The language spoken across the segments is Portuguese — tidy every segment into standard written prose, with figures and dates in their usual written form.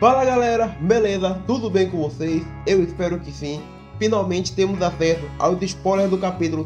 Fala galera, beleza? Tudo bem com vocês? Eu espero que sim. Finalmente temos acesso aos spoilers do capítulo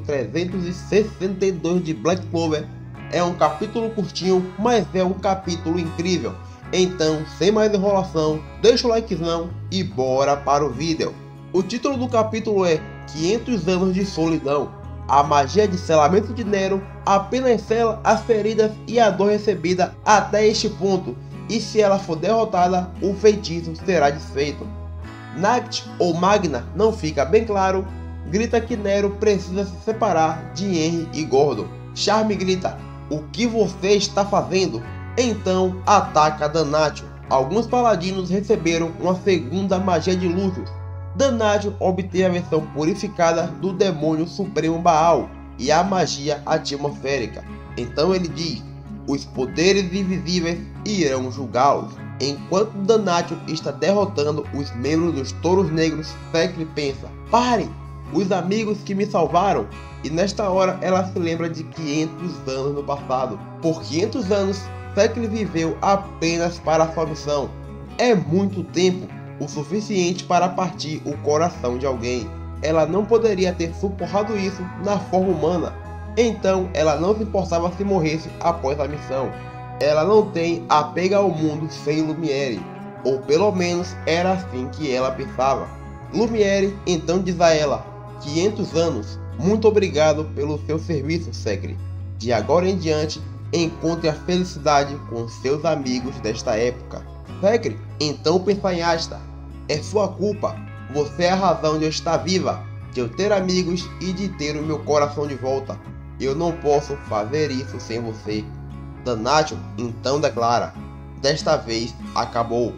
362 de Black Clover. É um capítulo curtinho, mas é um capítulo incrível. Então, sem mais enrolação, deixa o likezão e bora para o vídeo. O título do capítulo é 500 anos de solidão. A magia de selamento de Nero apenas sela as feridas e a dor recebida até este ponto, e se ela for derrotada, o feitiço será desfeito. Nagt ou Magna, não fica bem claro, grita que Nero precisa se separar de Henry e Gordon. Charme grita: "O que você está fazendo?" Então ataca Damnatio. Alguns paladinos receberam uma segunda magia de Lucius. Damnatio obteve a versão purificada do demônio supremo Baal e a magia atmosférica. Então ele diz: "Os poderes invisíveis irão julgá-los." Enquanto Damnatio está derrotando os membros dos Touros Negros, Thekla pensa: "Parem, os amigos que me salvaram." E nesta hora ela se lembra de 500 anos no passado. Por 500 anos, Thekla viveu apenas para sua missão. É muito tempo, o suficiente para partir o coração de alguém. Ela não poderia ter suportado isso na forma humana. Então ela não se importava se morresse após a missão. Ela não tem apego ao mundo sem Lumiere, ou pelo menos era assim que ela pensava. Lumiere então diz a ela: "500 anos, muito obrigado pelo seu serviço, Thekla. De agora em diante, encontre a felicidade com seus amigos desta época." Thekla então pensa em Asta: "É sua culpa, você é a razão de eu estar viva, de eu ter amigos e de ter o meu coração de volta. Eu não posso fazer isso sem você." Damnatio então declara: "Desta vez acabou."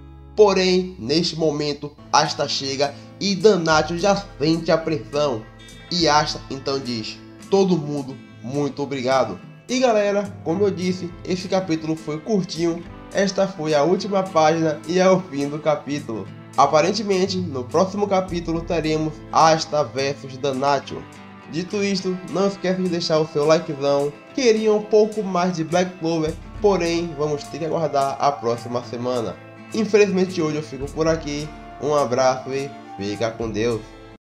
Porém, neste momento, Asta chega e Damnatio já sente a pressão. E Asta então diz: "Todo mundo, muito obrigado." E galera, como eu disse, esse capítulo foi curtinho. Esta foi a última página e é o fim do capítulo. Aparentemente, no próximo capítulo teremos Asta vs Damnatio. Dito isto, não esqueça de deixar o seu likezão. Queria um pouco mais de Black Clover, porém vamos ter que aguardar a próxima semana. Infelizmente hoje eu fico por aqui. Um abraço e fica com Deus.